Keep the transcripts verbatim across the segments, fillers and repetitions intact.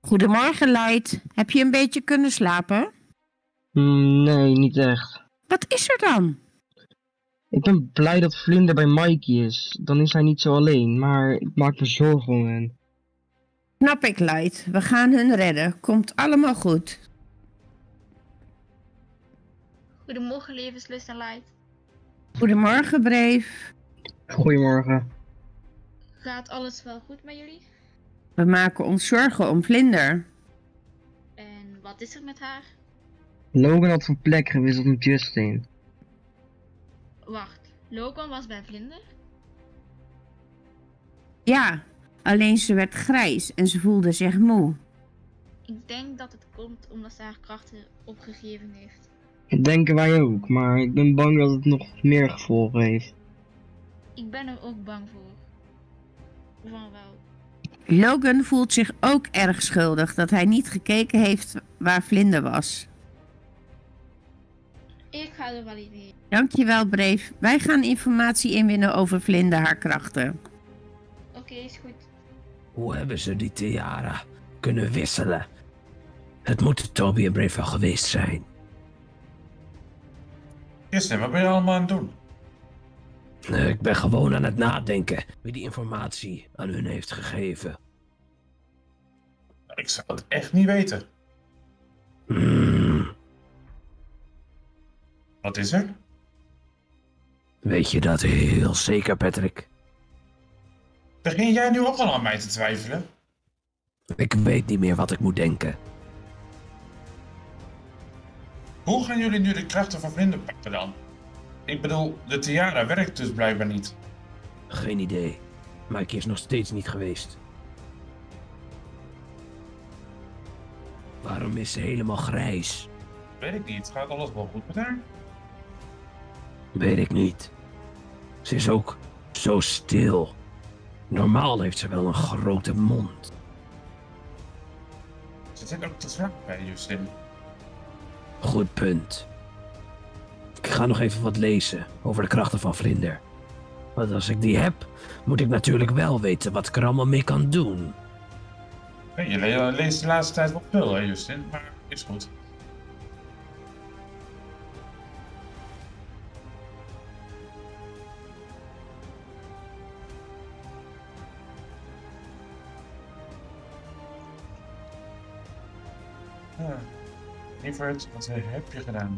Goedemorgen, Light. Heb je een beetje kunnen slapen? Mm, nee, niet echt. Wat is er dan? Ik ben blij dat Vlinder bij Mikey is. Dan is hij niet zo alleen, maar ik maak me zorgen om hen. Snap ik, Light. We gaan hun redden. Komt allemaal goed. Goedemorgen, levenslust en light. Goedemorgen, Brave. Goedemorgen. Gaat alles wel goed met jullie? We maken ons zorgen om Vlinder. En wat is er met haar? Logan had van plek gewisseld met Justin. Wacht, Logan was bij Vlinder? Ja, alleen ze werd grijs en ze voelde zich moe. Ik denk dat het komt omdat ze haar krachten opgegeven heeft. Dat denken wij ook, maar ik ben bang dat het nog meer gevolgen heeft. Ik ben er ook bang voor. Van wel. Logan voelt zich ook erg schuldig dat hij niet gekeken heeft waar Vlinder was. Ik ga er wel even heen. Dankjewel, Brave. Wij gaan informatie inwinnen over Vlinder haar krachten. Oké, okay, is goed. Hoe hebben ze die tiara kunnen wisselen? Het moeten Toby en Brave wel geweest zijn. Justin, wat ben je allemaal aan het doen? Ik ben gewoon aan het nadenken wie die informatie aan hun heeft gegeven. Ik zou het echt niet weten. Hmm. Wat is er? Weet je dat heel zeker, Patrick? Begin jij nu ook al aan mij te twijfelen? Ik weet niet meer wat ik moet denken. Hoe gaan jullie nu de krachten van Vlinder pakken dan? Ik bedoel, de tiara werkt dus blijkbaar niet. Geen idee. Mikey is nog steeds niet geweest. Waarom is ze helemaal grijs? Weet ik niet. Gaat alles wel goed met haar? Weet ik niet. Ze is ook zo stil. Normaal heeft ze wel een grote mond. Ze zit ook te zwak bij Justin. Goed punt. Ik ga nog even wat lezen over de krachten van Vlinder. Want als ik die heb, moet ik natuurlijk wel weten wat ik er allemaal mee kan doen. Hey, je le leest de laatste tijd wel veel, hè Justin? Maar is goed. Ja. Lieverd, wat heb je gedaan?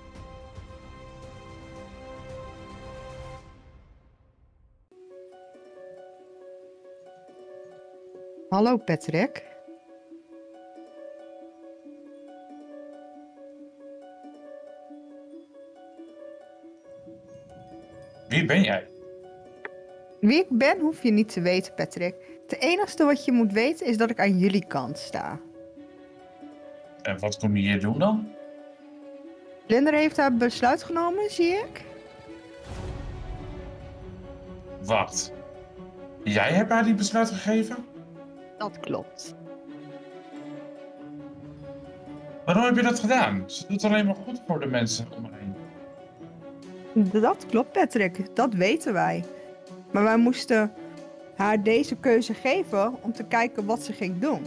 Hallo Patrick. Wie ben jij? Wie ik ben hoef je niet te weten, Patrick. Het enige wat je moet weten is dat ik aan jullie kant sta. En wat kom je hier doen dan? Vlinder heeft haar besluit genomen, zie ik. Wacht. Jij hebt haar die besluit gegeven? Dat klopt. Waarom heb je dat gedaan? Ze doet alleen maar goed voor de mensen om haar heen. Dat klopt, Patrick. Dat weten wij. Maar wij moesten haar deze keuze geven om te kijken wat ze ging doen.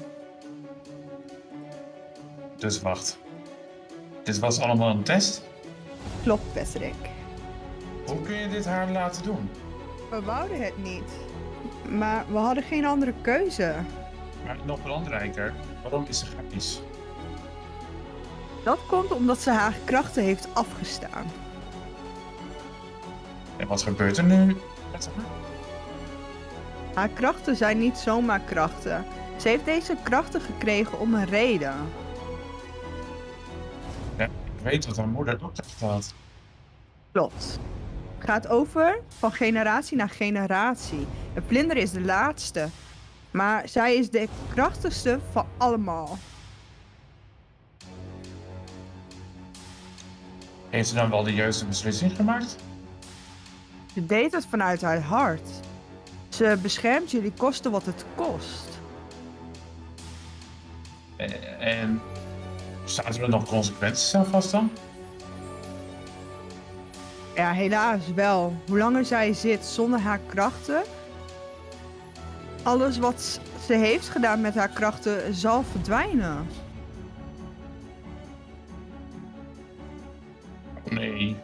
Dus wacht. Dit was allemaal een test? Klopt, Patrick. Hoe kun je dit haar laten doen? We wouden het niet. Maar we hadden geen andere keuze. Maar nog belangrijker, waarom is ze grijs? Dat komt omdat ze haar krachten heeft afgestaan. En wat gebeurt er nu met haar? Haar krachten zijn niet zomaar krachten. Ze heeft deze krachten gekregen om een reden. Ja, ik weet wat haar moeder ook heeft gehad. Klopt. Het gaat over van generatie naar generatie. En Vlinder is de laatste. Maar zij is de krachtigste van allemaal. Heeft ze dan wel de juiste beslissing gemaakt? Ze deed het vanuit haar hart. Ze beschermt jullie kosten wat het kost. En, en zaten er nog consequenties aan vast dan? Ja, helaas wel. Hoe langer zij zit zonder haar krachten... Alles wat ze heeft gedaan met haar krachten zal verdwijnen. Nee.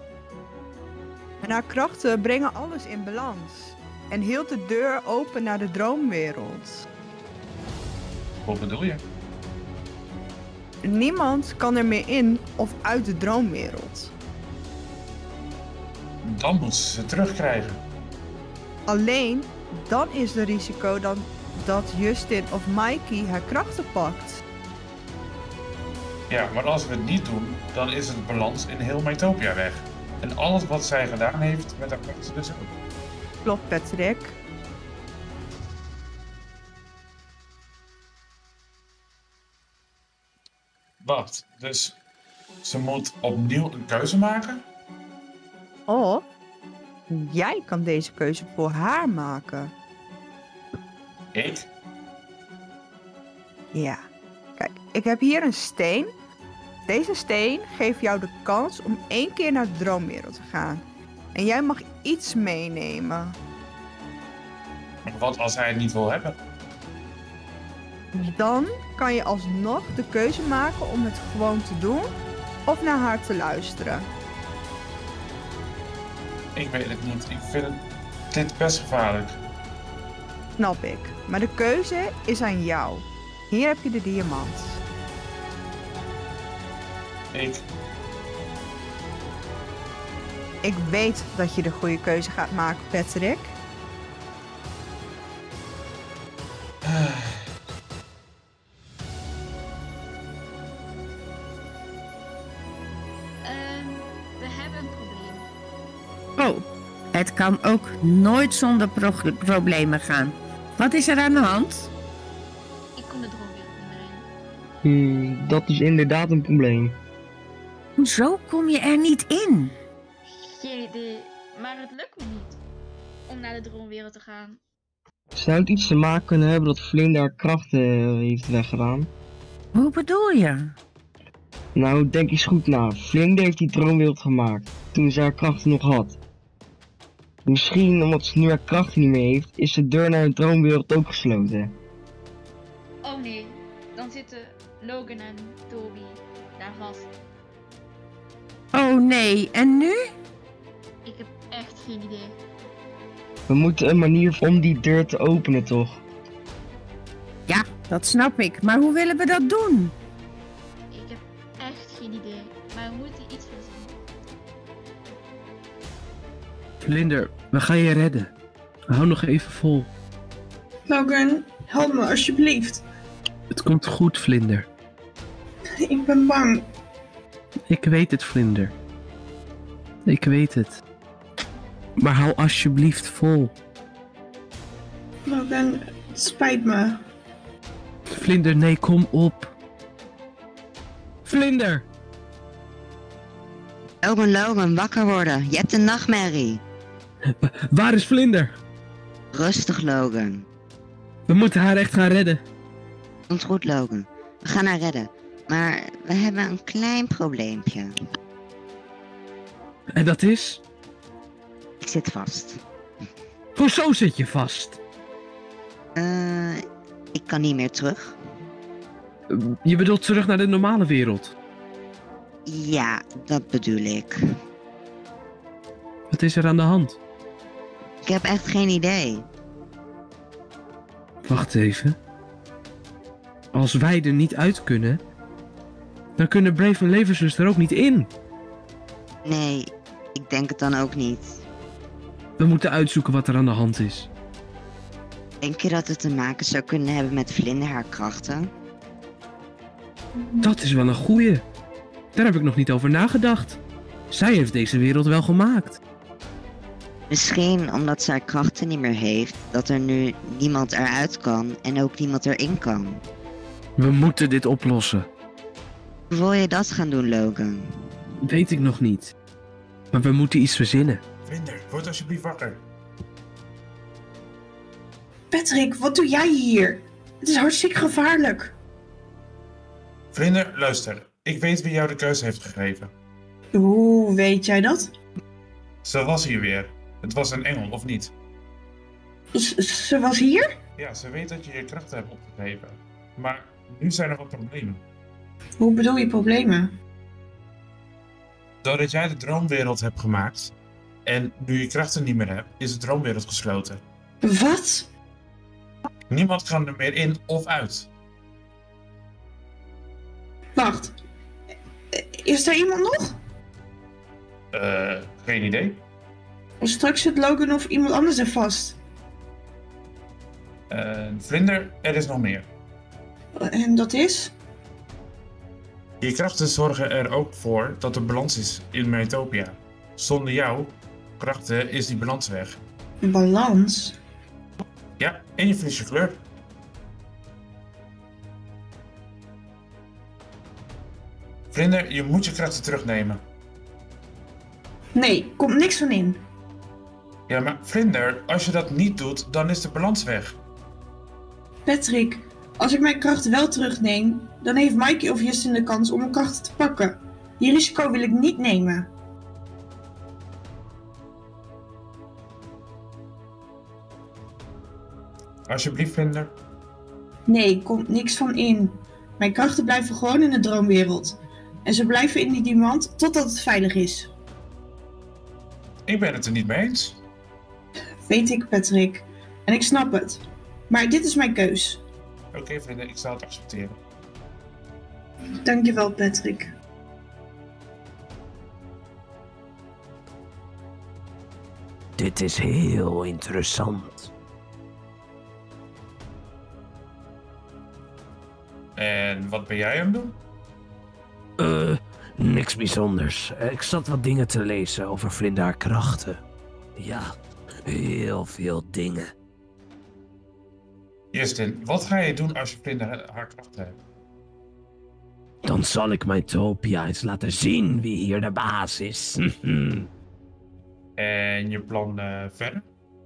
En haar krachten brengen alles in balans. En hield de deur open naar de droomwereld. Wat bedoel je? Niemand kan er meer in of uit de droomwereld. Dan moet ze ze terugkrijgen. Alleen dan is er risico dan dat Justin of Mikey haar krachten pakt. Ja, maar als we het niet doen, dan is het balans in heel Mythopia weg. En alles wat zij gedaan heeft met haar krachten dus ook. Klopt, Patrick. Wacht, dus ze moet opnieuw een keuze maken? Of jij kan deze keuze voor haar maken. Ik? Ja. Kijk, ik heb hier een steen. Deze steen geeft jou de kans om één keer naar de droomwereld te gaan. En jij mag iets meenemen. Wat als hij het niet wil hebben? Dan kan je alsnog de keuze maken om het gewoon te doen of naar haar te luisteren. Ik weet het niet. Ik vind het, dit best gevaarlijk. Snap ik. Maar de keuze is aan jou. Hier heb je de diamant. Ik... Ik weet dat je de goede keuze gaat maken, Patrick. Ehm, we hebben een probleem. Oh, het kan ook nooit zonder pro- problemen gaan. Wat is er aan de hand? Ik kom de droomwereld niet meer in. Hmm, dat is inderdaad een probleem. Hoezo kom je er niet in? Geen idee, maar het lukt me niet om naar de droomwereld te gaan. Zou het iets te maken kunnen hebben dat Vlinder haar krachten eh, heeft weggedaan? Hoe bedoel je? Nou, denk eens goed na. Vlinder heeft die droomwereld gemaakt, toen ze haar krachten nog had. Misschien omdat ze nu haar krachten niet meer heeft, is de deur naar de droomwereld ook gesloten. Oh nee, dan zitten Logan en Toby daar vast. Oh nee, en nu? Ik heb echt geen idee. We moeten een manier vinden om die deur te openen, toch? Ja, dat snap ik. Maar hoe willen we dat doen? Ik heb echt geen idee, maar we moeten iets verzinnen. Vlinder, we gaan je redden. Hou nog even vol. Logan, help me alsjeblieft. Het komt goed, Vlinder. Ik ben bang. Ik weet het, Vlinder. Ik weet het. Maar hou alsjeblieft vol. Logan, het spijt me. Vlinder, nee, kom op. Vlinder! Logan, Logan, wakker worden. Je hebt een nachtmerrie. Wa- waar is Vlinder? Rustig, Logan. We moeten haar echt gaan redden. Komt goed, Logan. We gaan haar redden. Maar we hebben een klein probleempje. En dat is? Ik zit vast. Hoezo zit je vast? Eh, ik kan niet meer terug. Je bedoelt terug naar de normale wereld. Ja, dat bedoel ik. Wat is er aan de hand? Ik heb echt geen idee. Wacht even. Als wij er niet uit kunnen, dan kunnen Brave en Levenszus er ook niet in. Nee, ik denk het dan ook niet. We moeten uitzoeken wat er aan de hand is. Denk je dat het te maken zou kunnen hebben met Vlinder haar krachten? Dat is wel een goeie. Daar heb ik nog niet over nagedacht. Zij heeft deze wereld wel gemaakt. Misschien omdat zij krachten niet meer heeft, dat er nu niemand eruit kan en ook niemand erin kan. We moeten dit oplossen. Hoe wil je dat gaan doen, Logan? Weet ik nog niet. Maar we moeten iets verzinnen. Vlinder, word alsjeblieft wakker. Patrick, wat doe jij hier? Het is hartstikke gevaarlijk. Vlinder, luister. Ik weet wie jou de keuze heeft gegeven. Hoe weet jij dat? Ze was hier weer. Het was een engel, of niet? Z- ze was hier? Ja, ze weet dat je je krachten hebt opgegeven. Maar nu zijn er wat problemen. Hoe bedoel je problemen? Doordat jij de droomwereld hebt gemaakt en nu je krachten niet meer hebt, is de droomwereld gesloten. Wat? Niemand kan er meer in of uit. Wacht. Is er iemand nog? Eh, geen idee. Straks zit Logan of iemand anders er vast. Uh, Vlinder, er is nog meer. En dat is? Je krachten zorgen er ook voor dat er balans is in Mytopia. Zonder jouw krachten is die balans weg. Balans? Ja, en je verliest je kleur. Vlinder, je moet je krachten terugnemen. Nee, komt niks van in. Ja, maar Vlinder, als je dat niet doet, dan is de balans weg. Patrick, als ik mijn krachten wel terugneem, dan heeft Mikey of Justin de kans om mijn krachten te pakken. Die risico wil ik niet nemen. Alsjeblieft, Vlinder. Nee, komt niks van in. Mijn krachten blijven gewoon in de droomwereld. En ze blijven in die diamant totdat het veilig is. Ik ben het er niet mee eens. Weet ik, Patrick. En ik snap het. Maar dit is mijn keus. Oké, okay, Vlinder, ik zal het accepteren. Dankjewel, Patrick. Dit is heel interessant. En wat ben jij aan het doen? Eh, uh, niks bijzonders. Ik zat wat dingen te lezen over Vlinder haar krachten. Ja, heel veel dingen. Justin, wat ga je doen als je Vlinder haar krachten hebt? Dan zal ik Mytopia eens laten zien wie hier de baas is. En je plan uh, verder?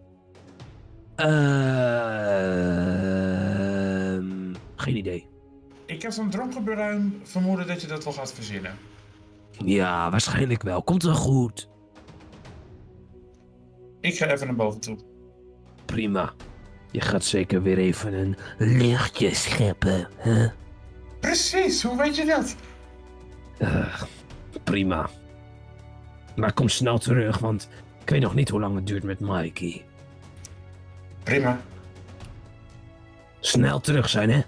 Ehm... Uh, geen idee. Ik heb zo'n droomgebruin vermoeden dat je dat wel gaat verzinnen. Ja, waarschijnlijk wel. Komt wel goed. Ik ga even naar boven toe. Prima. Je gaat zeker weer even een luchtje scheppen, hè? Precies, hoe weet je dat? Uh, prima. Maar kom snel terug, want ik weet nog niet hoe lang het duurt met Mikey. Prima. Snel terug zijn, hè?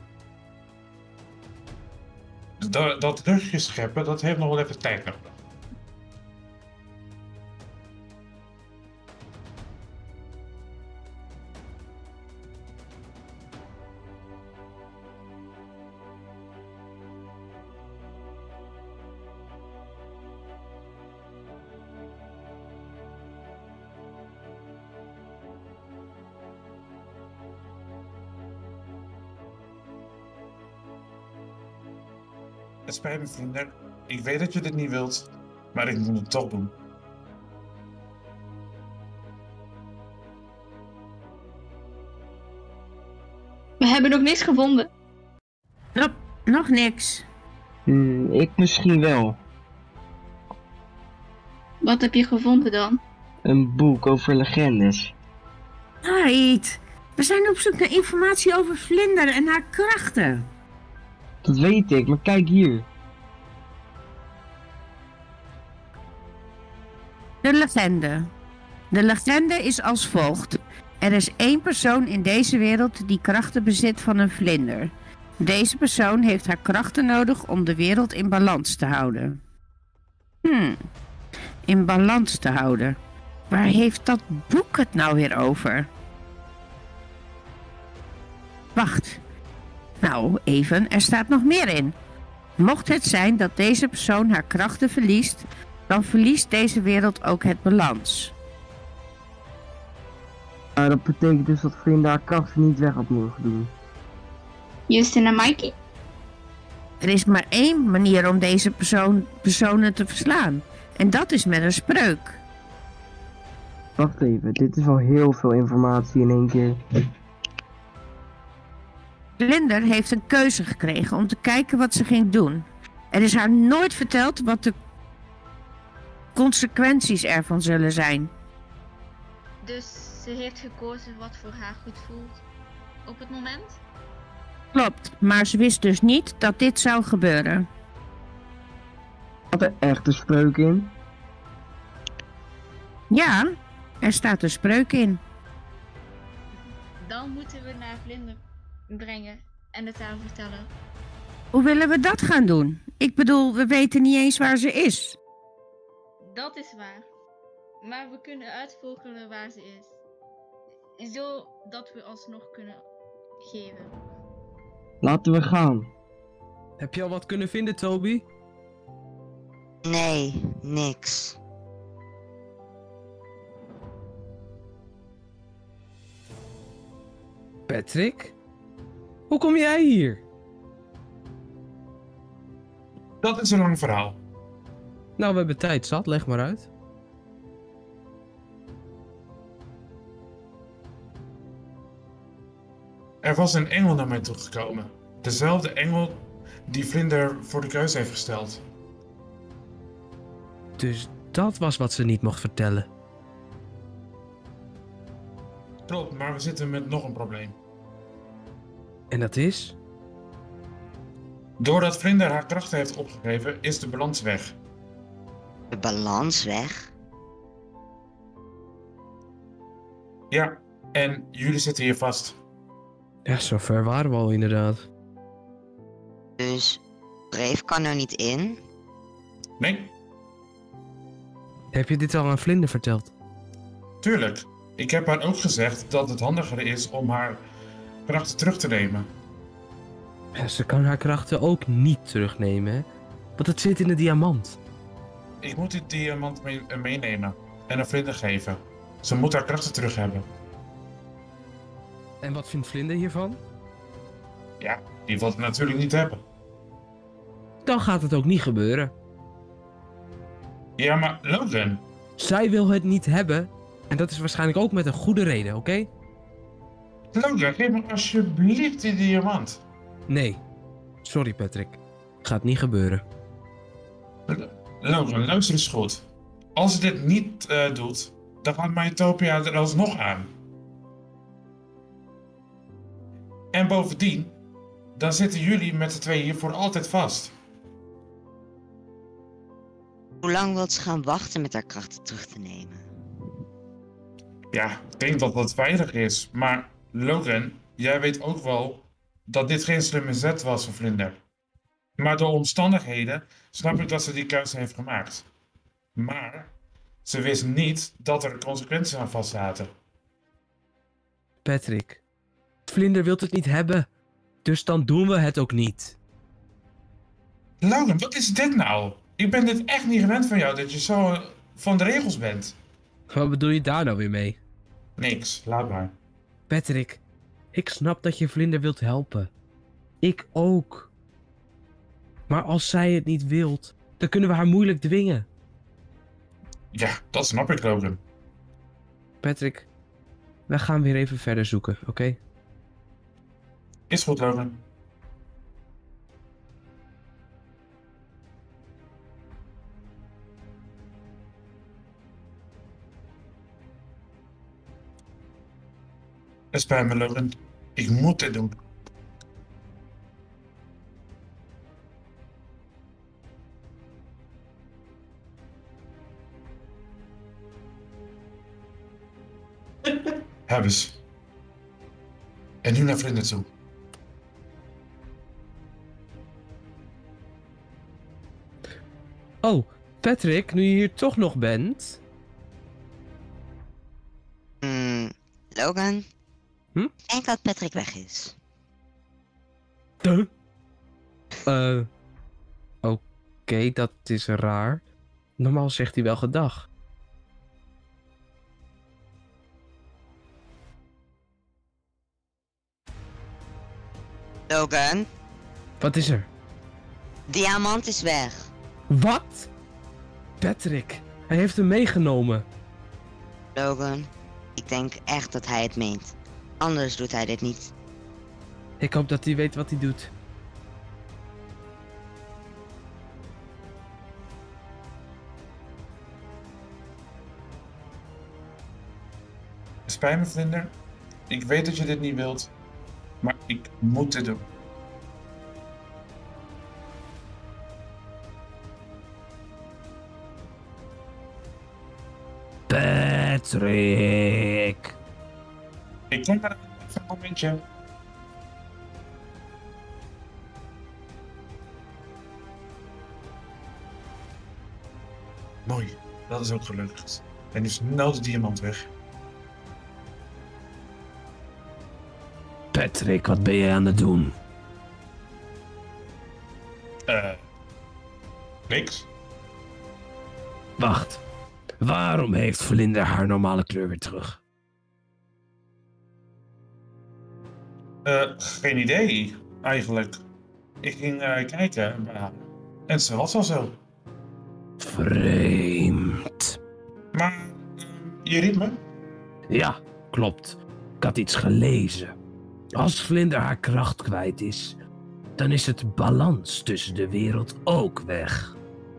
Dat, dat luchtje scheppen, dat heeft nog wel even tijd nodig. Het spijt me, Vlinder. Ik weet dat je dit niet wilt, maar ik moet het toch doen. We hebben nog niks gevonden. Nog, nog niks. Hmm, ik misschien wel. Wat heb je gevonden dan? Een boek over legendes. Ait, we zijn op zoek naar informatie over Vlinder en haar krachten. Dat weet ik, maar kijk hier. De legende. De legende is als volgt. Er is één persoon in deze wereld die krachten bezit van een vlinder. Deze persoon heeft haar krachten nodig om de wereld in balans te houden. Hmm, in balans te houden. Waar heeft dat boek het nou weer over? Wacht. Nou, even, er staat nog meer in. Mocht het zijn dat deze persoon haar krachten verliest, dan verliest deze wereld ook het balans. Nou, dat betekent dus dat Vlinder haar krachten niet weg had mogen doen. Justin en Mikey? Er is maar één manier om deze persoon, personen te verslaan. En dat is met een spreuk. Wacht even, dit is wel heel veel informatie in één keer. Vlinder heeft een keuze gekregen om te kijken wat ze ging doen. Er is haar nooit verteld wat de consequenties ervan zullen zijn. Dus ze heeft gekozen wat voor haar goed voelt. op het moment? Klopt, maar ze wist dus niet dat dit zou gebeuren. Had er echt een spreuk in? Ja, er staat een spreuk in. Dan moeten we naar Vlinder brengen en het haar vertellen. Hoe willen we dat gaan doen? Ik bedoel, we weten niet eens waar ze is. Dat is waar. Maar we kunnen uitvogelen waar ze is. Zodat we alsnog kunnen geven. Laten we gaan. Heb je al wat kunnen vinden, Toby? Nee, niks. Patrick? Hoe kom jij hier? Dat is een lang verhaal. Nou, we hebben tijd zat, leg maar uit. Er was een engel naar mij toegekomen. Dezelfde engel die Vlinder voor de keus heeft gesteld. Dus dat was wat ze niet mocht vertellen. Klopt, maar we zitten met nog een probleem. En dat is? Doordat Vlinder haar krachten heeft opgegeven, is de balans weg. De balans weg? Ja, en jullie zitten hier vast. Ja, zover waren we al inderdaad. Dus Brave kan er niet in? Nee, Heb je dit al aan Vlinder verteld? tuurlijk. Ik heb haar ook gezegd dat het handiger is om haar krachten terug te nemen. Ja, ze kan haar krachten ook niet terugnemen, hè? Want het zit in de diamant. Ik moet die diamant mee- eh, meenemen en aan Vlinder geven. Ze moet haar krachten terug hebben. En wat vindt Vlinder hiervan? Ja, die wil het natuurlijk niet hebben. Dan gaat het ook niet gebeuren. Ja, maar Logan, Zij wil het niet hebben. En dat is waarschijnlijk ook met een goede reden, oké? Logan, geef me alsjeblieft die diamant. Nee. Sorry, Patrick. Gaat niet gebeuren. L- Logan, luister eens goed. Als je dit niet eh, doet, dan gaat Mytopia er alsnog aan. En bovendien, dan zitten jullie met z'n tweeën hier voor altijd vast. Hoe lang wilt ze gaan wachten met haar krachten terug te nemen? Ja, ik denk dat dat veilig is. Maar Logan, jij weet ook wel dat dit geen slimme zet was van Vlinder. Maar door omstandigheden snap ik dat ze die keuze heeft gemaakt. Maar ze wist niet dat er consequenties aan vast zaten. Patrick. Vlinder wil het niet hebben. Dus dan doen we het ook niet. Logan, wat is dit nou? Ik ben dit echt niet gewend van jou, dat je zo eh, van de regels bent. Wat bedoel je daar nou weer mee? Niks, laat maar. Patrick, ik snap dat je Vlinder wilt helpen. Ik ook. Maar als zij het niet wilt, dan kunnen we haar moeilijk dwingen. Ja, dat snap ik, Logan. Patrick, wij gaan weer even verder zoeken, oké? Is goed, Logan. Het spijt me, Logan. Ik moet dit doen. Hebben ze. En nu naar Vlinder toe. Oh, Patrick, nu je hier toch nog bent... Hmm, Logan? Hm? Ik denk dat Patrick weg is. Duh. Eh... Oké, dat is raar. Normaal zegt hij wel gedag. Logan? Wat is er? Diamant is weg. Wat? Patrick, hij heeft hem meegenomen. Logan, ik denk echt dat hij het meent. Anders doet hij dit niet. Ik hoop dat hij weet wat hij doet. Het spijt me, Vlinder. Ik weet dat je dit niet wilt. Ik moet dit doen. Patrick. Ik kom maar even een momentje. Mooi, dat is ook gelukt. En nu snel de diamant weg. Patrick, wat ben je aan het doen? Eh... niks. Wacht. Waarom heeft Vlinder haar normale kleur weer terug? Eh, geen idee, eigenlijk. Ik ging eh, kijken bij haar. En ze was al zo. Vreemd. Maar, eh, je riep me? Ja, klopt. Ik had iets gelezen. Als Vlinder haar kracht kwijt is, dan is het balans tussen de wereld ook weg.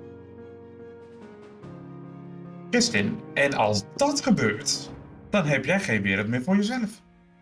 Kristin, en als dat gebeurt, dan heb jij geen wereld meer voor jezelf.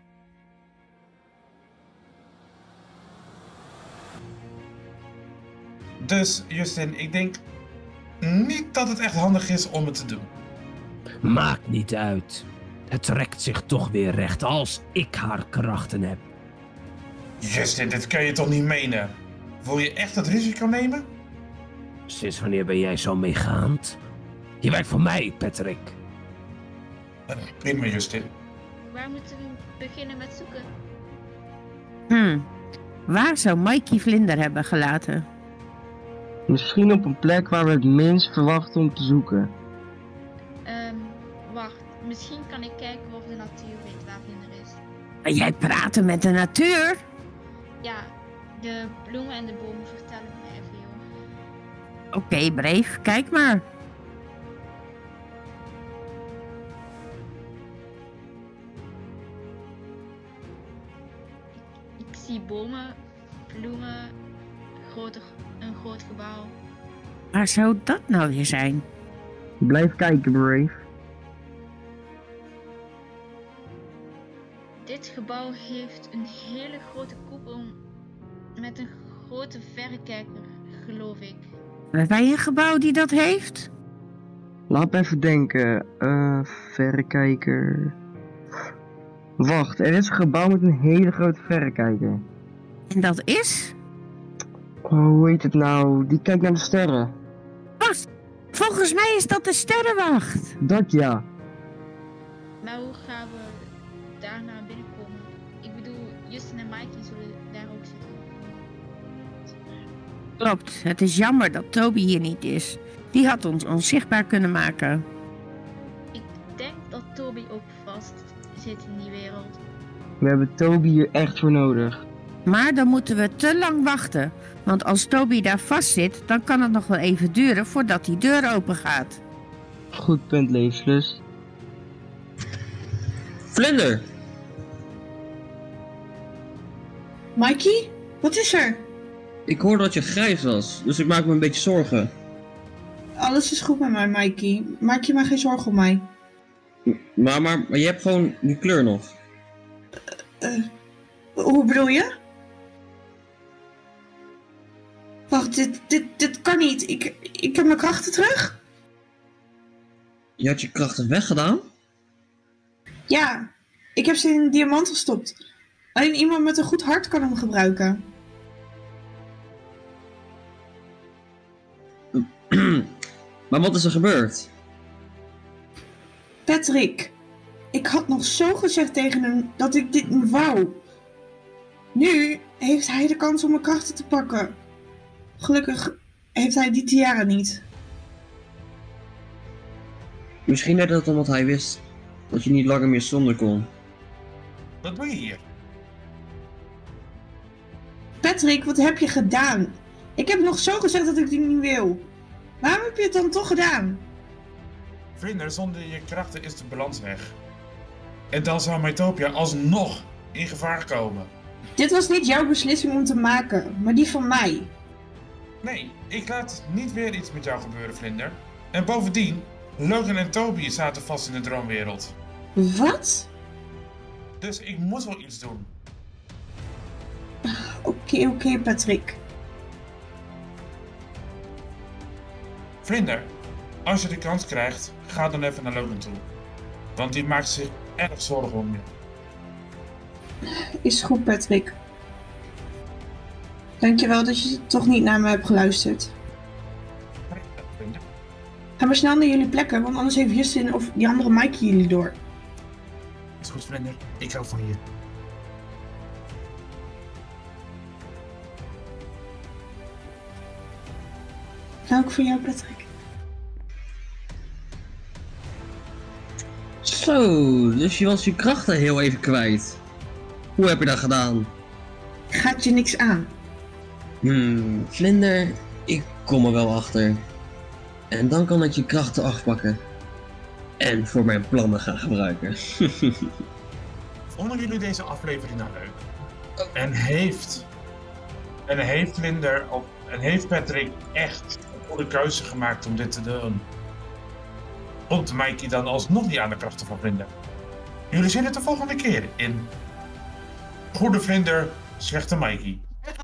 Dus, Justin, ik denk niet dat het echt handig is om het te doen. Maakt niet uit. Het trekt zich toch weer recht als ik haar krachten heb. Justin, dit kan je toch niet menen? Wil je echt het risico nemen? Sinds wanneer ben jij zo meegaand? Je werkt voor mij, Patrick. Uh, prima, Justin. Waar moeten we beginnen met zoeken? Hm. Waar zou Mikey Vlinder hebben gelaten? Misschien op een plek waar we het minst verwachten om te zoeken. Ehm, wacht. Misschien kan ik kijken of de natuur weet waar Vlinder is. En jij praten met de natuur? Ja, de bloemen en de bomen vertellen mij veel. Oké, Brave, kijk maar. Ik zie bomen, bloemen, grote, een groot gebouw. Waar zou dat nou weer zijn? Blijf kijken, Brave. Dit gebouw heeft een hele grote koepel met een grote verrekijker, geloof ik. Hebben wij een gebouw die dat heeft? Laat me even denken. Eh, verrekijker. Wacht, er is een gebouw met een hele grote verrekijker. En dat is? Oh, hoe heet het nou? Die kijkt naar de sterren. Wacht, volgens mij is dat de sterrenwacht. Dat ja. Maar hoe gaan we daar naar binnen komen? Ik bedoel, Justin en Mikey zullen daar ook zitten. Klopt, het is jammer dat Toby hier niet is. Die had ons onzichtbaar kunnen maken. Ik denk dat Toby ook vast zit in die wereld. We hebben Toby hier echt voor nodig. Maar dan moeten we te lang wachten. Want als Toby daar vast zit, dan kan het nog wel even duren voordat die deur open gaat. Goed punt, Leeflust. Vlinder! Mikey, wat is er? Ik hoorde dat je grijs was, dus ik maak me een beetje zorgen. Alles is goed met mij, Mikey. Maak je maar geen zorgen om mij. Maar, maar, maar je hebt gewoon die kleur nog. Uh, hoe bedoel je? Wacht, dit, dit, dit kan niet. Ik, ik heb mijn krachten terug? Je had je krachten weggedaan? Ja, ik heb ze in een diamant gestopt. Alleen iemand met een goed hart kan hem gebruiken. Maar wat is er gebeurd? Patrick, ik had nog zo gezegd tegen hem dat ik dit niet wou. Nu heeft hij de kans om mijn krachten te pakken. Gelukkig heeft hij die tiara niet. Misschien deed dat omdat hij wist dat je niet langer meer zonder kon. Wat doe je hier? Patrick, wat heb je gedaan? Ik heb nog zo gezegd dat ik die niet wil. Waarom heb je het dan toch gedaan? Vlinder, zonder je krachten is de balans weg. En dan zou Mytopia alsnog in gevaar komen. Dit was niet jouw beslissing om te maken, maar die van mij. Nee, ik laat niet weer iets met jou gebeuren, Vlinder. En bovendien, Logan en Toby zaten vast in de droomwereld. Wat? Dus ik moet wel iets doen. Oké, oké, okay, Patrick. Vlinder, als je de kans krijgt, ga dan even naar Logan toe. Want die maakt zich erg zorgen om je. Is goed, Patrick. Dankjewel dat je toch niet naar me hebt geluisterd. Ga maar snel naar jullie plekken, want anders heeft Justin of die andere Mikey jullie door. Is goed, Vlinder. Ik hou van je. Nou, ook voor jou, Patrick. Zo, dus je was je krachten heel even kwijt. Hoe heb je dat gedaan? Gaat je niks aan. Hmm, Vlinder, ik kom er wel achter. En dan kan ik je krachten afpakken. En voor mijn plannen gaan gebruiken. Vonden jullie deze aflevering nou leuk? En heeft... En heeft Vlinder of, en heeft Patrick echt een goede keuze gemaakt om dit te doen? Komt Mikey dan alsnog niet aan de krachten van Vlinder? Jullie zien het de volgende keer in... Goede Vlinder, slechte Mikey.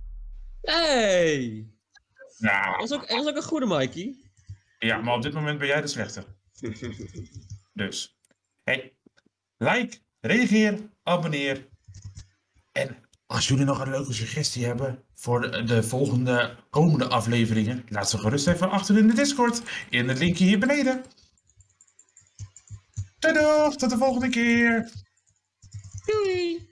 Hey! Nou, Dat was ook, dat was ook een goede Mikey. ja, maar op dit moment ben jij de slechte. Dus, hey, like, reageer, abonneer. En als jullie nog een leuke suggestie hebben voor de, de volgende komende afleveringen, laat ze gerust even achter in de Discord, in het linkje hier beneden. Doei doeg, tot de volgende keer. Doei!